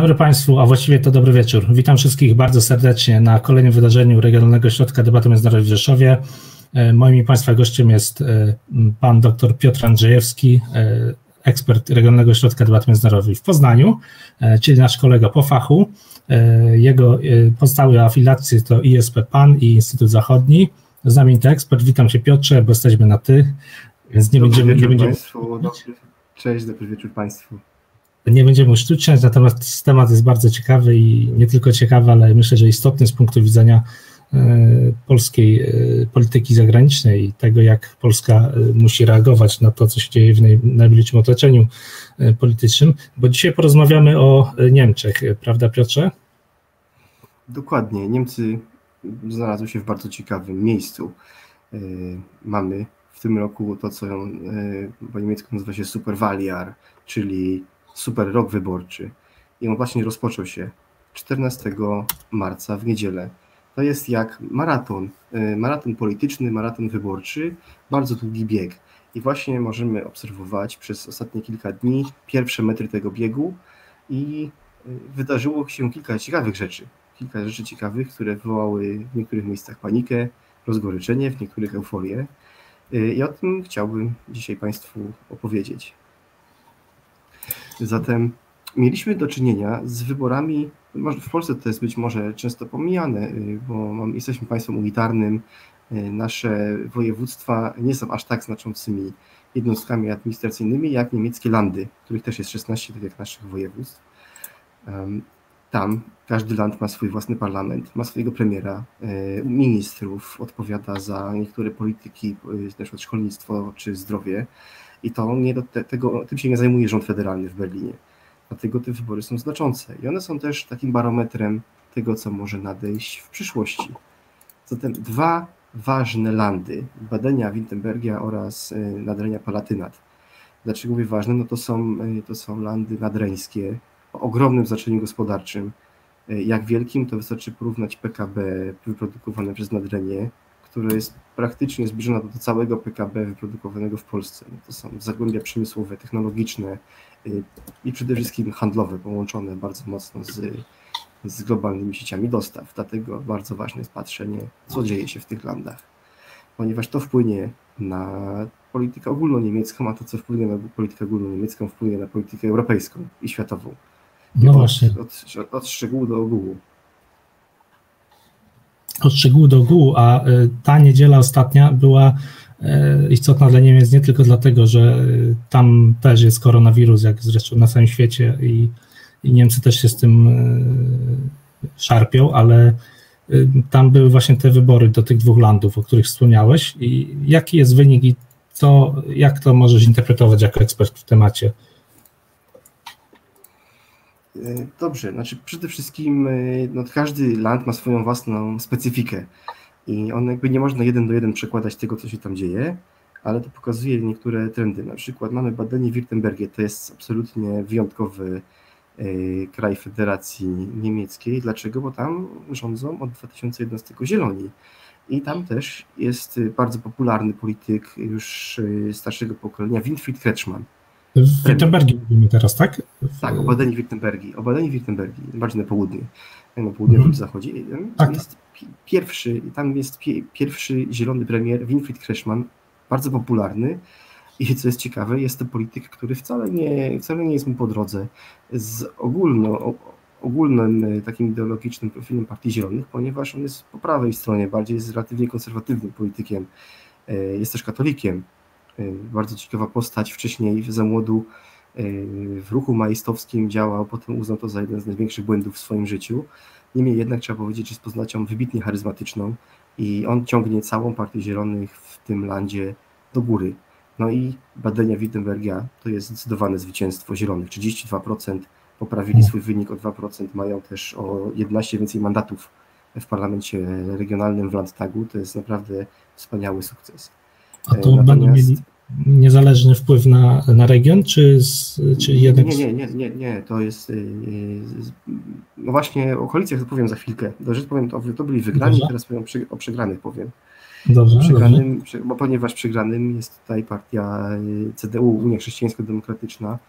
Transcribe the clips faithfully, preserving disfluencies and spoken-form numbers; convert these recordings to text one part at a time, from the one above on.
dobry Państwu, a właściwie to dobry wieczór. Witam wszystkich bardzo serdecznie na kolejnym wydarzeniu Regionalnego Ośrodka Debaty Międzynarodowej w Rzeszowie. Moim i Państwa gościem jest pan dr Piotr Andrzejewski, ekspert Regionalnego Ośrodka Debaty Międzynarodowej w Poznaniu, czyli nasz kolega po fachu. Jego pozostałe afiliacje to I S P P A N i Instytut Zachodni. Znamienity ekspert. Witam Cię, Piotrze, bo jesteśmy na ty, więc nie dobry będziemy... Wieczór nie będziemy... Państwu. Dobry, cześć, dobry wieczór Państwu. Nie będziemy uszczęśliwiać, natomiast temat jest bardzo ciekawy i nie tylko ciekawy, ale myślę, że istotny z punktu widzenia polskiej polityki zagranicznej i tego, jak Polska musi reagować na to, co się dzieje w najbliższym otoczeniu politycznym, bo dzisiaj porozmawiamy o Niemczech, prawda, Piotrze? Dokładnie. Niemcy znalazły się w bardzo ciekawym miejscu. Mamy w tym roku to, co po niemiecku nazywa się Superwahljahr, czyli super rok wyborczy. I on właśnie rozpoczął się czternastego marca w niedzielę. To jest jak maraton, maraton polityczny, maraton wyborczy, bardzo długi bieg. I właśnie możemy obserwować przez ostatnie kilka dni pierwsze metry tego biegu i wydarzyło się kilka ciekawych rzeczy. Kilka rzeczy ciekawych, które wywołały w niektórych miejscach panikę, rozgoryczenie, w niektórych euforię. I o tym chciałbym dzisiaj Państwu opowiedzieć. Zatem mieliśmy do czynienia z wyborami, w Polsce to jest być może często pomijane, bo jesteśmy państwem unitarnym, nasze województwa nie są aż tak znaczącymi jednostkami administracyjnymi jak niemieckie landy, których też jest szesnaście, tak jak naszych województw. Tam każdy land ma swój własny parlament, ma swojego premiera, ministrów, odpowiada za niektóre polityki, na przykład szkolnictwo czy zdrowie i to nie do tego, tym się nie zajmuje rząd federalny w Berlinie. Dlatego te wybory są znaczące i one są też takim barometrem tego, co może nadejść w przyszłości. Zatem dwa ważne landy, Badenia-Württembergia oraz Nadrenia-Palatynat. Dlaczego mówię ważne? No to są, to są landy nadreńskie o ogromnym znaczeniu gospodarczym. Jak wielkim, to wystarczy porównać P K B wyprodukowane przez Nadrenię, które jest praktycznie zbliżone do całego P K B wyprodukowanego w Polsce. No to są zagłębia przemysłowe, technologiczne i przede wszystkim handlowe, połączone bardzo mocno z, z globalnymi sieciami dostaw. Dlatego bardzo ważne jest patrzenie, co dzieje się w tych landach, ponieważ to wpłynie na politykę ogólnoniemiecką, a to, co wpłynie na politykę ogólnoniemiecką, wpłynie na politykę europejską i światową. No właśnie. Od, od, od szczegółu do ogółu. Od szczegółu do ogółu, a ta niedziela ostatnia była istotna dla Niemiec nie tylko dlatego, że tam też jest koronawirus, jak zresztą na całym świecie i, i Niemcy też się z tym szarpią, ale tam były właśnie te wybory do tych dwóch landów, o których wspomniałeś. I jaki jest wynik i to, jak to możesz interpretować jako ekspert w temacie? Dobrze, znaczy przede wszystkim no, każdy land ma swoją własną specyfikę i on jakby nie można jeden do jeden przekładać tego, co się tam dzieje, ale to pokazuje niektóre trendy. Na przykład mamy Badenie-Württembergię, to jest absolutnie wyjątkowy kraj Federacji Niemieckiej. Dlaczego? Bo tam rządzą od dwa tysiące jedenastego Zieloni i tam też jest bardzo popularny polityk już starszego pokolenia, Winfried Kretschmann. W Württembergii mówimy teraz, tak? Tak, o Badeni-Württembergii, o Badeni-Württembergii, bardziej na południe, na południowym mm. zachodzie. Tam jest pierwszy, tam jest pierwszy zielony premier, Winfried Kretschmann, bardzo popularny i co jest ciekawe, jest to polityk, który wcale nie, wcale nie jest mu po drodze z ogólno, ogólnym takim ideologicznym profilem Partii Zielonych, ponieważ on jest po prawej stronie, bardziej jest relatywnie konserwatywnym politykiem, jest też katolikiem. Bardzo ciekawa postać, wcześniej za młodu w ruchu maistowskim działał, potem uznał to za jeden z największych błędów w swoim życiu. Niemniej jednak trzeba powiedzieć, że jest postacią wybitnie charyzmatyczną i on ciągnie całą Partię Zielonych w tym landzie do góry. No i Badenia-Württembergia to jest zdecydowane zwycięstwo Zielonych. trzydzieści dwa procent poprawili swój wynik o dwa procent, mają też o jedenaście więcej mandatów w parlamencie regionalnym w Landtagu. To jest naprawdę wspaniały sukces. A to Natomiast... będą mieli niezależny wpływ na, na region, czy, czy jednak... Nie, nie, nie, nie, nie, to jest... No właśnie o koalicjach to powiem za chwilkę. Dobrze, powiem, to, to byli wygrani, Dobrze. Teraz powiem o przegranych powiem. Dobrze, przegranym, bo ponieważ przegranym jest tutaj partia C D U, Unia Chrześcijańsko-Demokratyczna,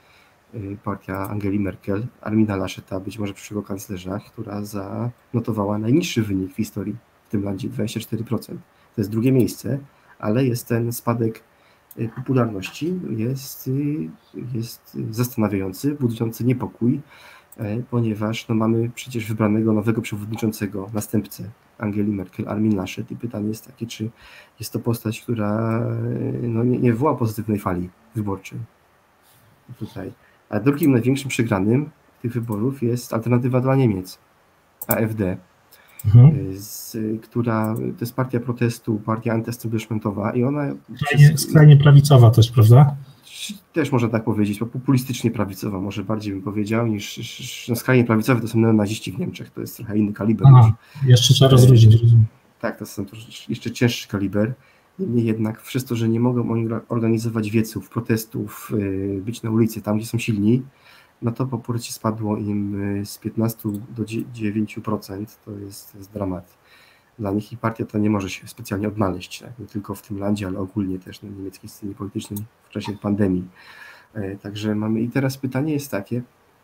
partia Angeli Merkel, Armina Lascheta, być może przyszłego kanclerza, która zanotowała najniższy wynik w historii w tym landzie, dwadzieścia cztery procent. To jest drugie miejsce, ale jest ten spadek popularności, jest, jest zastanawiający, budujący niepokój, ponieważ no, mamy przecież wybranego nowego przewodniczącego, następcę Angeli Merkel, Armin Laschet, i pytanie jest takie, czy jest to postać, która no, nie, nie wywoła pozytywnej fali wyborczej tutaj. A drugim największym przegranym tych wyborów jest Alternatywa dla Niemiec, A F D, mhm. z, która to jest partia protestu, partia antyestablishmentowa i ona... Skrajnie, skrajnie prawicowa też, prawda? Też można tak powiedzieć, bo populistycznie prawicowa, może bardziej bym powiedział, niż, niż no, skrajnie prawicowe to są neonaziści w Niemczech, to jest trochę inny kaliber. Aha, jeszcze trzeba rozróżnić. Tak, to są jeszcze cięższy kaliber. Niemniej jednak przez to, że nie mogą oni organizować wieców, protestów, być na ulicy tam, gdzie są silni, no to poparcie spadło im z piętnastu do dziewięciu procent, to jest, to jest dramat dla nich i partia ta nie może się specjalnie odnaleźć, tak? Nie tylko w tym landzie, ale ogólnie też na niemieckiej scenie politycznej w czasie pandemii. Także mamy, i teraz pytanie jest takie,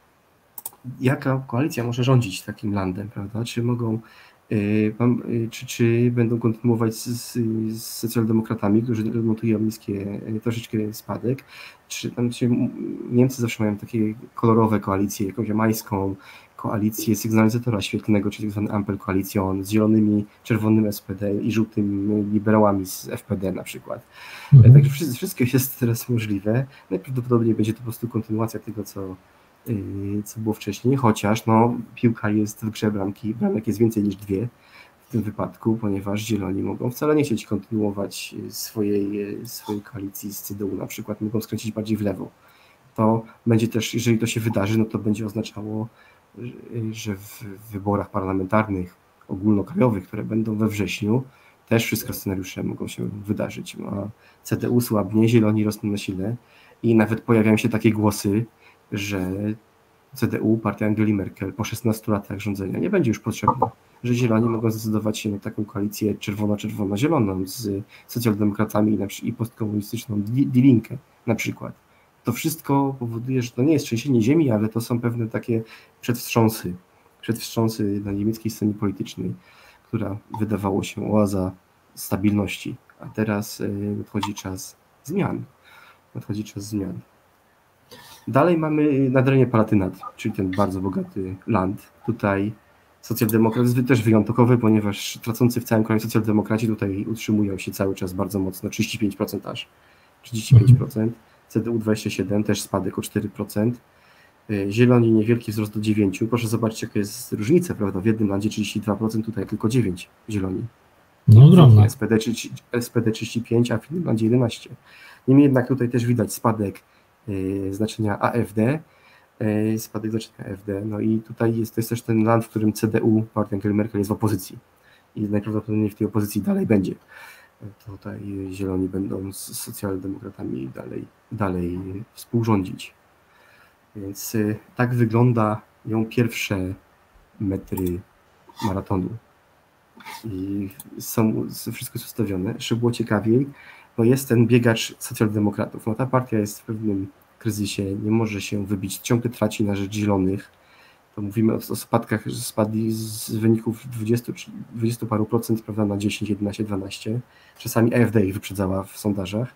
jaka koalicja może rządzić takim landem, prawda? Czy mogą Czy, czy będą kontynuować z, z socjaldemokratami, którzy notują niskie, troszeczkę spadek, czy tam się, Niemcy zawsze mają takie kolorowe koalicje, jakąś jamańską koalicję sygnalizatora świetlnego, czyli tak zwany Ampel Koalicjon, z zielonymi, czerwonym S P D i żółtymi liberałami z F P D na przykład. Mhm. Także wszystko jest teraz możliwe. Najprawdopodobniej będzie to po prostu kontynuacja tego, co co było wcześniej, chociaż no, piłka jest w grze bramki, bramek jest więcej niż dwie w tym wypadku, ponieważ zieloni mogą wcale nie chcieć kontynuować swojej, swojej koalicji z C D U, na przykład mogą skręcić bardziej w lewo. To będzie też, jeżeli to się wydarzy, no to będzie oznaczało, że w wyborach parlamentarnych, ogólnokrajowych, które będą we wrześniu, też wszystkie scenariusze mogą się wydarzyć. A C D U słabnie, zieloni rosną na sile i nawet pojawiają się takie głosy, że C D U, partia Angeli Merkel po szesnastu latach rządzenia nie będzie już potrzebna, że zieloni mogą zdecydować się na taką koalicję czerwona-czerwona-zieloną z socjaldemokratami i postkomunistyczną Die Linke na przykład. To wszystko powoduje, że to nie jest trzęsienie ziemi, ale to są pewne takie przedwstrząsy, przedwstrząsy na niemieckiej scenie politycznej, która wydawało się oaza stabilności, a teraz nadchodzi czas zmian. Nadchodzi czas zmian. Dalej mamy Nadrenie Palatynat, czyli ten bardzo bogaty land. Tutaj socjaldemokraci też wyjątkowy, ponieważ tracący w całym kraju socjaldemokraci tutaj utrzymują się cały czas bardzo mocno, trzydzieści pięć procent aż, trzydzieści pięć procent, C D U dwadzieścia siedem procent, też spadek o cztery procent, Zieloni niewielki wzrost do dziewięć procent, proszę zobaczyć jaka jest różnica, prawda, w jednym landzie trzydzieści dwa procent, tutaj tylko dziewięć procent Zieloni. No ogromna. S P D, S P D trzydzieści pięć procent, a w innym landzie jedenaście procent. Niemniej jednak tutaj też widać spadek znaczenia A F D, spadek znaczenia A F D, no i tutaj jest, to jest też ten land, w którym C D U, partia Angeli Merkel jest w opozycji i najprawdopodobniej w tej opozycji dalej będzie. Tutaj zieloni będą z socjaldemokratami dalej, dalej współrządzić. Więc tak wyglądają pierwsze metry maratonu. I są, wszystko jest ustawione. Jeszcze było ciekawiej, no jest ten biegacz socjaldemokratów. No ta partia jest w pewnym kryzysie, nie może się wybić, ciągle traci na rzecz zielonych. To mówimy o, o spadkach, że spadli z wyników dwudziestu, dwudziestu paru procent, prawda, na dziesięć, jedenaście, dwanaście. Czasami A F D ich wyprzedzała w sondażach.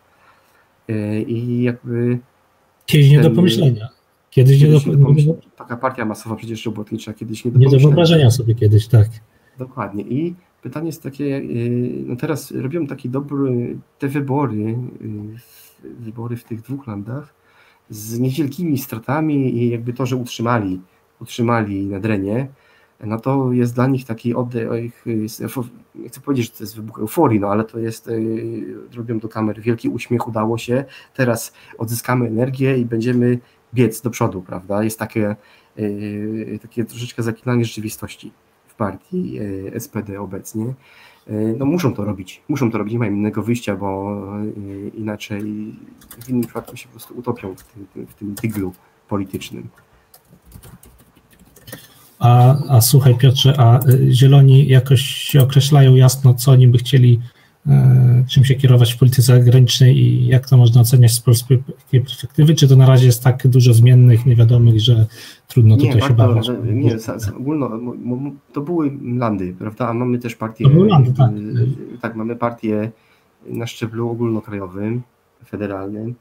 I jakby... Kiedyś nie do pomyślenia. Kiedyś, kiedyś nie do pomyślenia. Taka partia masowa przecież robotnicza, kiedyś nie do pomyślenia. Nie do wyobrażenia sobie kiedyś, tak. Dokładnie. I pytanie jest takie, no teraz robią takie dobry, te wybory, wybory w tych dwóch landach z niewielkimi stratami i jakby to, że utrzymali, utrzymali Nadrenie, no to jest dla nich taki oddech, nie chcę powiedzieć, że to jest wybuch euforii, no ale to jest, robią do kamer wielki uśmiech, udało się, teraz odzyskamy energię i będziemy biec do przodu, prawda? Jest takie, takie troszeczkę zaklinanie rzeczywistości w partii S P D obecnie. No muszą to robić, muszą to robić, nie mają innego wyjścia, bo inaczej w innym przypadku się po prostu utopią w tym, w tym tyglu politycznym. A, a słuchaj Piotrze, a zieloni jakoś się określają jasno, co oni by chcieli czym się kierować w polityce zagranicznej i jak to można oceniać z polskiej perspektywy? Czy to na razie jest tak dużo zmiennych, niewiadomych, że trudno nie, tutaj się bawić? Nie, ogólno, to były landy, prawda? A mamy też partię. To były landy, tak. Tak, mamy partię na szczeblu ogólnokrajowym, federalnym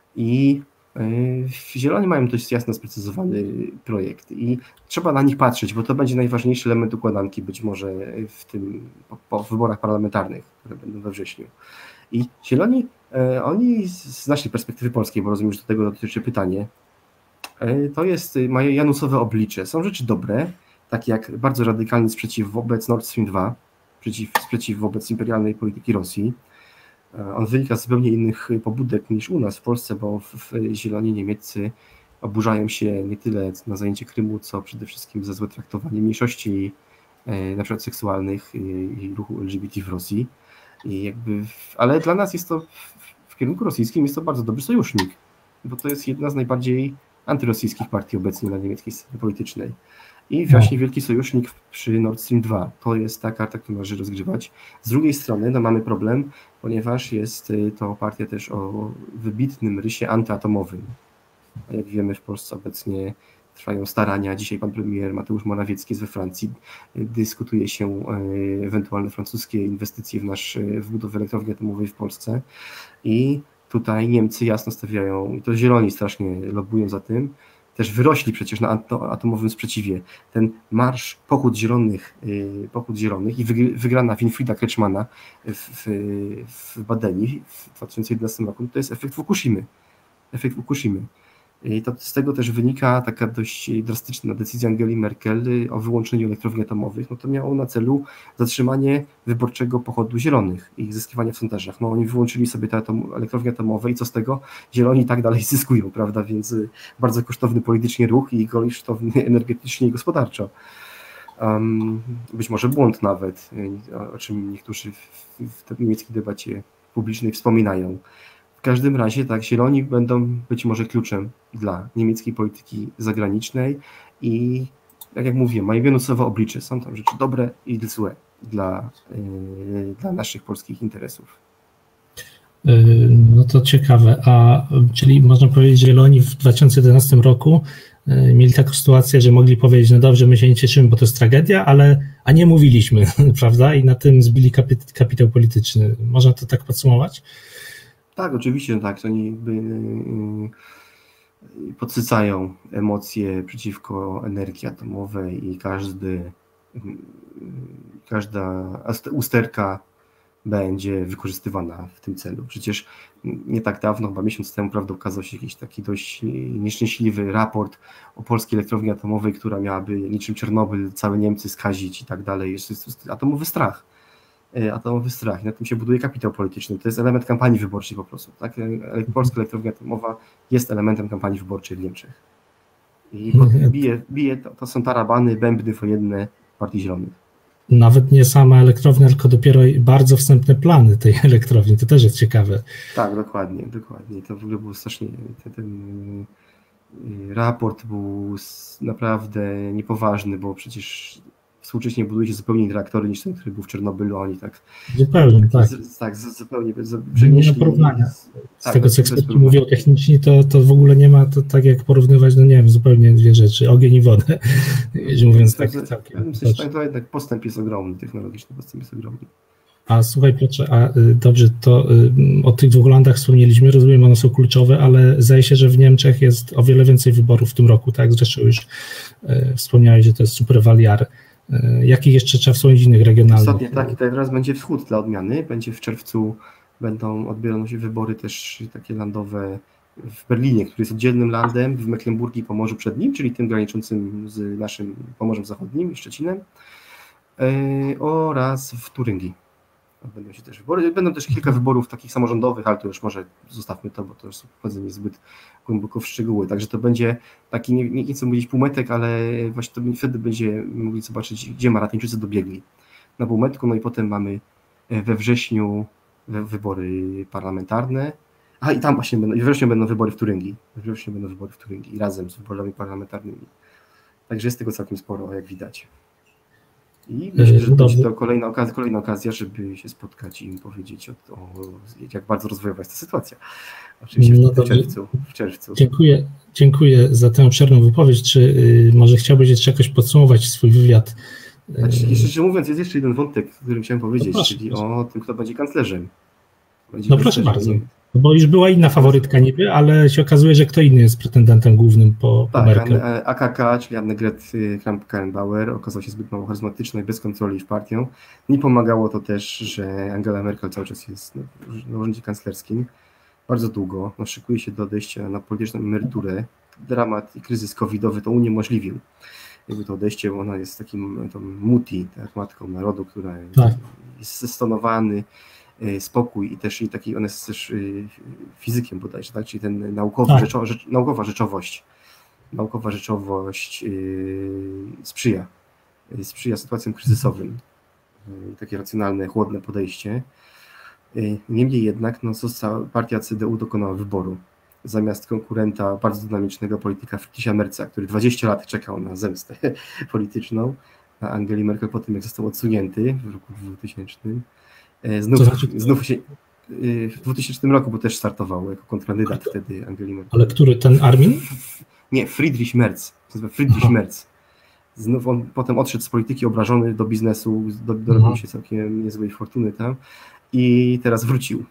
i Zieloni mają dość jasno sprecyzowany projekt i trzeba na nich patrzeć, bo to będzie najważniejszy element układanki być może w tym, po, po wyborach parlamentarnych, które będą we wrześniu. I Zieloni, oni z naszej perspektywy polskiej, bo rozumiem, że do tego dotyczy pytanie, to jest, mają janusowe oblicze. Są rzeczy dobre, takie jak bardzo radykalny sprzeciw wobec Nord Stream dwa, przeciw, sprzeciw wobec imperialnej polityki Rosji. On wynika z zupełnie innych pobudek niż u nas w Polsce, bo w, w Zieloni niemieccy oburzają się nie tyle na zajęcie Krymu, co przede wszystkim za złe traktowanie mniejszości na przykład seksualnych i ruchu L G B T w Rosji. I jakby, ale dla nas jest to w kierunku rosyjskim jest to bardzo dobry sojusznik, bo to jest jedna z najbardziej antyrosyjskich partii obecnie na niemieckiej scenie politycznej. I właśnie wielki sojusznik przy Nord Stream dwa. To jest ta karta, którą należy rozgrywać. Z drugiej strony no, mamy problem, ponieważ jest to partia też o wybitnym rysie antyatomowym. A jak wiemy, w Polsce obecnie trwają starania. Dzisiaj pan premier Mateusz Morawiecki jest we Francji. Dyskutuje się ewentualne francuskie inwestycje w, nasz, w budowę elektrowni atomowej w Polsce. I tutaj Niemcy jasno stawiają, i to Zieloni strasznie lobbują za tym, też wyrośli przecież na atomowym sprzeciwie. Ten marsz pochód zielonych, pochód zielonych i wygrana Winfrieda Kretschmana w, w Badeni w dwa tysiące jedenastym roku, to jest efekt Fukushimy. Efekt Fukushimy. I to z tego też wynika taka dość drastyczna decyzja Angeli Merkel o wyłączeniu elektrowni atomowych. No to miało na celu zatrzymanie wyborczego pochodu zielonych i ich zyskiwania w sondażach. No oni wyłączyli sobie te atom, elektrownie atomowe i co z tego? Zieloni tak dalej zyskują, prawda? Więc bardzo kosztowny politycznie ruch i kosztowny energetycznie i gospodarczo. Um, być może błąd nawet, o czym niektórzy w, w tej niemieckiej debacie publicznej wspominają. W każdym razie tak, Zieloni będą być może kluczem dla niemieckiej polityki zagranicznej i tak jak mówię, mają janusowe oblicze, są tam rzeczy dobre i złe dla, yy, dla naszych polskich interesów. No to ciekawe, a czyli można powiedzieć, że Zieloni w dwa tysiące jedenastym roku mieli taką sytuację, że mogli powiedzieć, no dobrze, my się nie cieszymy, bo to jest tragedia, ale a nie mówiliśmy, prawda? I na tym zbili kapit- kapitał polityczny. Można to tak podsumować? Tak, oczywiście, tak. Oni jakby yy, podsycają emocje przeciwko energii atomowej i każdy, yy, każda usterka będzie wykorzystywana w tym celu. Przecież nie tak dawno, chyba miesiąc temu, prawda, ukazał się jakiś taki dość nieszczęśliwy raport o polskiej elektrowni atomowej, która miałaby niczym Czarnobyl całe Niemcy skazić i tak dalej. Jest atomowy strach. Atomowy strach. Na tym się buduje kapitał polityczny. To jest element kampanii wyborczej po prostu. Tak? Polska elektrownia atomowa jest elementem kampanii wyborczej w Niemczech. I bije, bije to, to są tarabany, bębny wojenne Partii Zielonych. Nawet nie sama elektrownia, tylko dopiero bardzo wstępne plany tej elektrowni. To też jest ciekawe. Tak, dokładnie, dokładnie. To w ogóle było strasznie... Ten, ten raport był naprawdę niepoważny, bo przecież współcześnie buduje się zupełnie inne reaktory niż ten, który był w Czarnobylu, oni tak... Zupełnie, tak. Z, tak, z, zupełnie przenieśli... Nie ma porównania. Z tak, tego, co eksperci mówią technicznie, to, to w ogóle nie ma, to tak jak porównywać, no nie wiem, zupełnie dwie rzeczy, ogień i wodę, mówiąc tak całkiem. Myślę, że to jednak postęp jest ogromny, technologiczny postęp jest ogromny. A słuchaj Piotrze, a dobrze, to o tych dwóch landach wspomnieliśmy, rozumiem, one są kluczowe, ale zdaje się, że w Niemczech jest o wiele więcej wyborów w tym roku, tak? Zresztą już e, wspomniałeś, że to jest Superwahljahr. E, jakich jeszcze trzeba wspomnieć innych regionalnych? Ostatnio, tak, i teraz będzie wschód dla odmiany, będzie w czerwcu, będą odbierane się wybory też takie landowe w Berlinie, który jest oddzielnym landem, w Mecklenburgii i Pomorzu Przednim, czyli tym graniczącym z naszym Pomorzem Zachodnim i Szczecinem, e, oraz w Turyngii. Będą się też wybory. Będą też kilka wyborów takich samorządowych, ale to już może zostawmy to, bo to już wchodzę niezbyt głęboko w szczegóły. Także to będzie taki, nie, nie chcę mówić półmetek, ale właśnie to wtedy będziemy mogli zobaczyć, gdzie Maratończycy dobiegli na półmetku. No i potem mamy we wrześniu wybory parlamentarne. A i tam właśnie będą, we wrześniu będą wybory w Turyngii. We wrześniu będą wybory w Turyngii razem z wyborami parlamentarnymi. Także jest tego całkiem sporo, jak widać. I myślę, że to będzie to kolejna okazja, kolejna okazja, żeby się spotkać i im powiedzieć o, o jak bardzo rozwojowa jest ta sytuacja. Oczywiście w, no w, czerwcu, w czerwcu. Dziękuję, dziękuję za tę obszerną wypowiedź. Czy y, może chciałbyś jeszcze jakoś podsumować swój wywiad? Znaczy, jeszcze mówiąc, jest jeszcze jeden wątek, który chciałem powiedzieć, no proszę, czyli proszę. o tym, kto będzie kanclerzem. Będzie no proszę bardzo, bo już była inna faworytka niby, ale się okazuje, że kto inny jest pretendentem głównym po, po tak, Merkel. A K K, czyli Annegret Kramp-Karrenbauer, okazał się zbyt mało charyzmatyczna i bez kontroli w partią. Nie pomagało to też, że Angela Merkel cały czas jest na urzędzie kanclerskim. Bardzo długo, no, szykuje się do odejścia na polityczną emeryturę. Dramat i kryzys covidowy to uniemożliwił. Jakby to odejście, ona jest takim tą muti, tak, matką narodu, która tak. jest zestonowany spokój i też i taki, on jest też fizykiem bodajże, tak, czyli ten naukowy, tak. rzeczo, rzecz, naukowa rzeczowość, naukowa rzeczowość yy, sprzyja, yy, sprzyja sytuacjom kryzysowym, yy, takie racjonalne, chłodne podejście. Yy, niemniej jednak no, została, partia C D U dokonała wyboru. Zamiast konkurenta bardzo dynamicznego polityka Friedricha Merza, który dwadzieścia lat czekał na zemstę polityczną, na Angeli Merkel po tym, jak został odsunięty w roku dwutysięcznym. Znów, znaczy, znów się, w dwutysięcznym roku, bo też startował jako kontrkandydat wtedy Angeli Merkel. Ale który, ten Armin? Nie, Friedrich Merz. Friedrich Aha. Merz. Znów on potem odszedł z polityki obrażony do biznesu, do, dorobił się całkiem niezłej fortuny tam i teraz wrócił.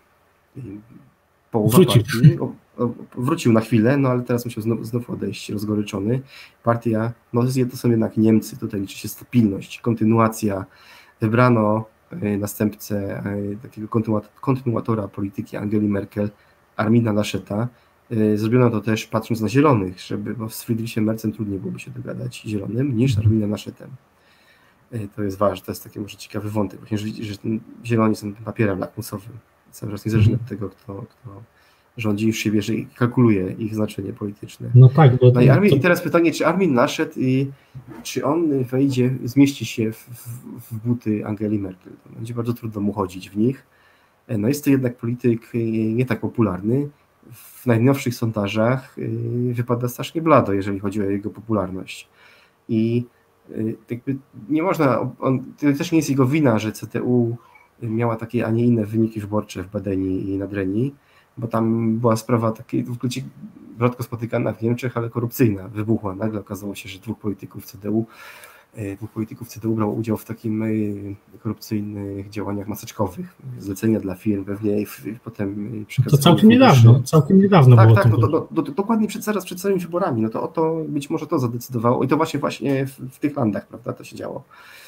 Połowa wrócił. Partii, o, o, wrócił na chwilę, no ale teraz musiał znów, znów odejść, rozgoryczony. Partia, no to są jednak Niemcy, tutaj liczy się stabilność, kontynuacja. Wybrano następcę takiego kontynuatora polityki Angeli Merkel, Armina Lascheta. Zrobiono to też patrząc na zielonych, żeby, bo z Friedrichem Merzem trudniej byłoby się dogadać zielonym niż Arminem Laschetem. To jest ważne, to jest taki może ciekawy wątek, właśnie, że, że ten zieloni są tym papierem lakmusowym. Cały czas niezależnie od tego, kto, kto rządzi, już się bierze i kalkuluje ich znaczenie polityczne. No tak, bo no i, Armin, to... i teraz pytanie, czy Armin Laschet i czy on wejdzie, zmieści się w, w, w buty Angeli Merkel? To będzie bardzo trudno mu chodzić w nich. No jest to jednak polityk nie tak popularny. W najnowszych sondażach wypada strasznie blado, jeżeli chodzi o jego popularność. I jakby nie można, on, to też nie jest jego wina, że C D U miała takie, a nie inne wyniki wyborcze w Badeni i Nadrenii, bo tam była sprawa takiej w ogóle rzadko spotykana w Niemczech, ale korupcyjna, wybuchła. Nagle okazało się, że dwóch polityków C D U, dwóch polityków C D U brało udział w takim korupcyjnych działaniach maseczkowych, zlecenia dla firm, pewnie i potem przekazywało. To całkiem niedawno, całkiem niedawno tak, było. Tak, tak, do, do, do, dokładnie przed, zaraz przed całymi wyborami, no to o to być może to zadecydowało i to właśnie właśnie w, w tych landach, prawda, to się działo.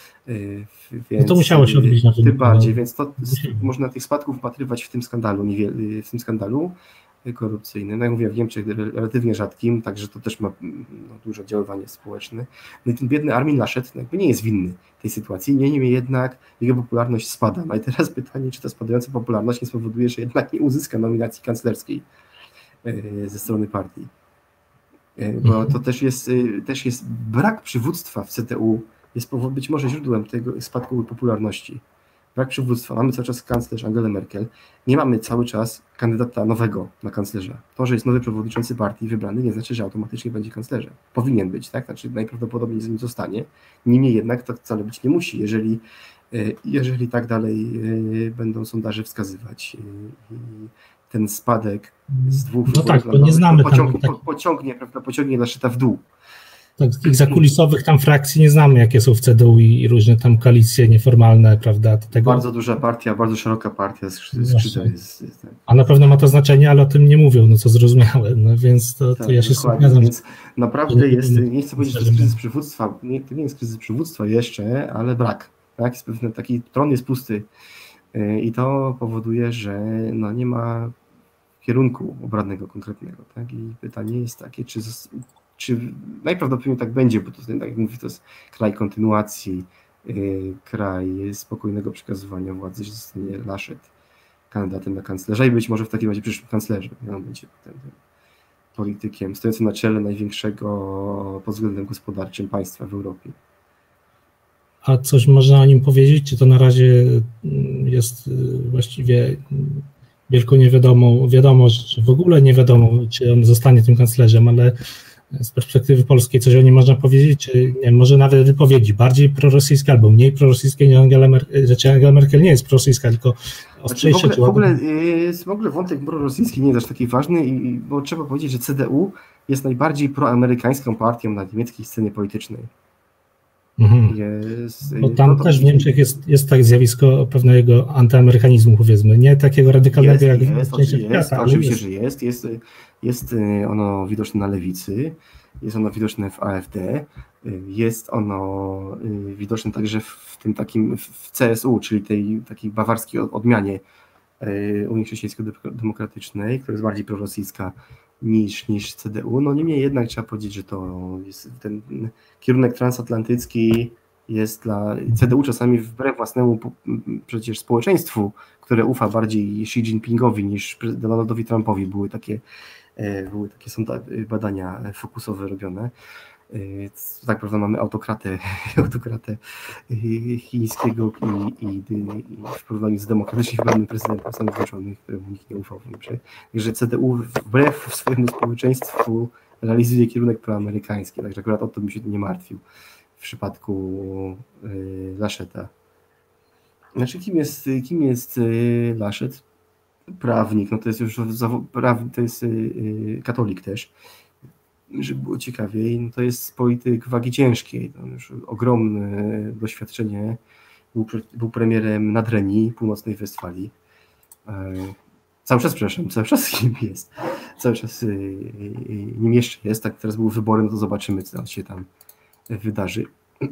Więc, no to musiało się odbyć na tym. Tym bardziej, więc to można tych spadków wpatrywać w tym skandalu, w tym skandalu korupcyjnym. No jak mówię, w Niemczech relatywnie rzadkim, także to też ma no, duże oddziaływanie społeczne. No i ten biedny Armin Laschet no, jakby nie jest winny tej sytuacji, niemniej jednak jego popularność spada. No i teraz pytanie, czy ta spadająca popularność nie spowoduje, że jednak nie uzyska nominacji kanclerskiej ze strony partii. Bo to też jest, też jest brak przywództwa w C D U, jest być może źródłem tego spadku popularności. Brak przywództwa. Mamy cały czas kanclerz Angelę Merkel. Nie mamy cały czas kandydata nowego na kanclerza. To, że jest nowy przewodniczący partii wybrany, nie znaczy, że automatycznie będzie kanclerzem. Powinien być, tak? Znaczy najprawdopodobniej z nim zostanie. Niemniej jednak to wcale być nie musi, jeżeli, jeżeli tak dalej będą sondaże wskazywać. I ten spadek z dwóch no tak, bo nie znamy pociągnie, tam, tak... pociągnie, prawda, pociągnie Lascheta w dół. Tak, z tych zakulisowych tam frakcji nie znamy, jakie są w C D U i różne tam koalicje nieformalne, prawda? Tego... Bardzo duża partia, bardzo szeroka partia skrzydeł jest, jest tak. A na pewno ma to znaczenie, ale o tym nie mówią, no co zrozumiałe, no więc to, tak, to ja się zgadzam. Więc naprawdę jest, nie chcę powiedzieć, że to jest kryzys przywództwa, nie, to nie jest kryzys przywództwa jeszcze, ale brak, tak? Jest pewien taki tron jest pusty i to powoduje, że no nie ma kierunku obradnego konkretnego, tak? I pytanie jest takie, czy Czy najprawdopodobniej tak będzie, bo to, tak jak mówię, to jest kraj kontynuacji, yy, kraj spokojnego przekazywania władzy, że zostanie Laschet kandydatem na kanclerza i być może w takim razie przyszłym kanclerzem. On będzie potem politykiem stojącym na czele największego pod względem gospodarczym państwa w Europie. A coś można o nim powiedzieć? Czy to na razie jest właściwie wielką niewiadomą, wiadomo, że w ogóle nie wiadomo, czy on zostanie tym kanclerzem, ale z perspektywy polskiej coś o nim można powiedzieć, czy nie, może nawet wypowiedzi bardziej prorosyjskie albo mniej prorosyjskie niż Angela Merkel, rzeczy Angela Merkel nie jest prorosyjska, tylko ostrzejsza. Znaczy w, ogóle, w, ogóle, jest, w ogóle wątek prorosyjski nie jest aż taki ważny, i, bo trzeba powiedzieć, że C D U jest najbardziej proamerykańską partią na niemieckiej scenie politycznej. Mhm. Jest, bo tam to, też w Niemczech jest, jest tak zjawisko pewnego antyamerykanizmu, powiedzmy, nie takiego radykalnego jest, jak jest, w jest, świata, oczywiście, jest. że jest, jest. Jest ono widoczne na lewicy, jest ono widoczne w A F D, jest ono widoczne także w tym takim w C S U, czyli tej takiej bawarskiej odmianie Unii Chrześcijańsko-Demokratycznej, która jest bardziej prorosyjska niż, niż C D U. No niemniej jednak trzeba powiedzieć, że to jest ten kierunek transatlantycki jest dla C D U czasami wbrew własnemu przecież społeczeństwu, które ufa bardziej Xi Jinpingowi niż Donaldowi Trumpowi. Były takie, były takie są badania fokusowe robione. Tak prawda, mamy autokratę, autokratę chińskiego i, i, i w porównaniu z demokratycznie wybranym prezydentem Stanów Zjednoczonych, któremu nikt nie ufał w Niemczech. Także C D U wbrew swojemu społeczeństwu realizuje kierunek proamerykański, także akurat o to bym się nie martwił w przypadku y, Lascheta. Znaczy, kim jest, kim jest y, Laschet? Prawnik, no to jest już prawnik, to jest y, katolik też. Żeby było ciekawiej, no to jest polityk wagi ciężkiej, to już ogromne doświadczenie, był, był premierem Nadrenii, północnej Westfalii. E, cały czas, przepraszam, cały czas nim jest, cały czas y, y, nim jeszcze jest, tak teraz były wybory, no to zobaczymy, co się tam wydarzy.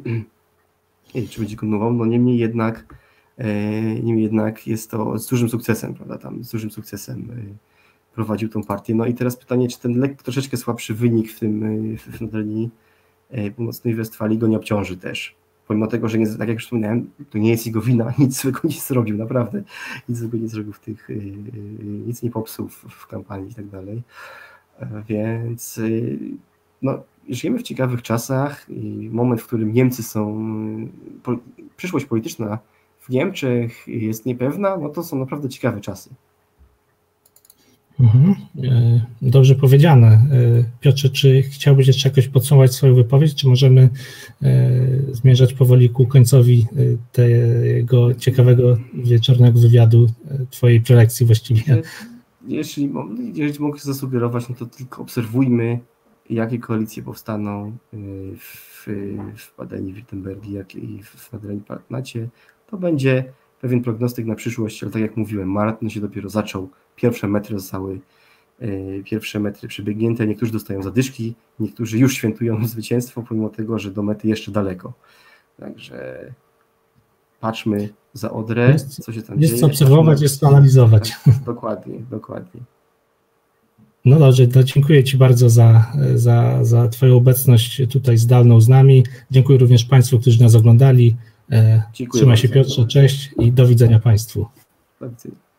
I czy będzie kontynuował, no niemniej jednak, e, niemniej jednak jest to z dużym sukcesem, prawda, tam z dużym sukcesem y, prowadził tą partię. No i teraz pytanie, czy ten lekko troszeczkę słabszy wynik w tym w Nadrenii Północnej Westfalii go nie obciąży też. Pomimo tego, że nie, tak jak już wspomniałem, to nie jest jego wina, nic złego nie zrobił, naprawdę. Nic złego nie zrobił w tych, nic nie popsuł w, w kampanii i tak dalej. Więc no, żyjemy w ciekawych czasach i moment, w którym Niemcy są, po, przyszłość polityczna w Niemczech jest niepewna, no to są naprawdę ciekawe czasy. Mhm. Dobrze powiedziane. Piotrze, czy chciałbyś jeszcze jakoś podsumować swoją wypowiedź, czy możemy zmierzać powoli ku końcowi tego ciekawego wieczornego wywiadu, twojej prelekcji właściwie? Jeśli, jeśli mogę zasugerować, no to tylko obserwujmy, jakie koalicje powstaną w, w Badeni-Württembergii, jak i w Nadrenii-Palatynacie. To będzie pewien prognostyk na przyszłość, ale tak jak mówiłem, maraton się dopiero zaczął. Pierwsze metry zostały, yy, pierwsze metry przebiegnięte, niektórzy dostają zadyszki, niektórzy już świętują zwycięstwo, pomimo tego, że do mety jeszcze daleko. Także patrzmy za Odrę, jest, co się tam jest dzieje. Jest co obserwować, jest co analizować. Tak, dokładnie, dokładnie. No dobrze, to dziękuję Ci bardzo za, za, za Twoją obecność tutaj zdalną z nami. Dziękuję również Państwu, którzy nas oglądali. Dziękuję Trzymaj się, Piotrze, cześć i do widzenia Państwu. Do widzenia.